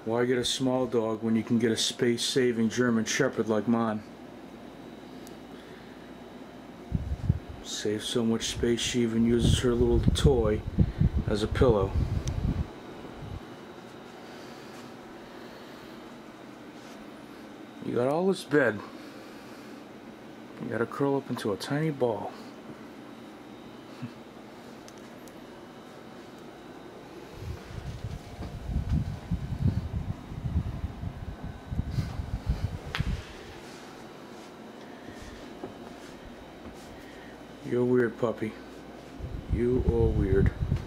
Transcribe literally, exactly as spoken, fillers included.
Why get a small dog when you can get a space-saving German Shepherd like mine? Saves so much space she even uses her little toy as a pillow. You got all this bed. You gotta curl up into a tiny ball. You're weird, puppy. You are weird.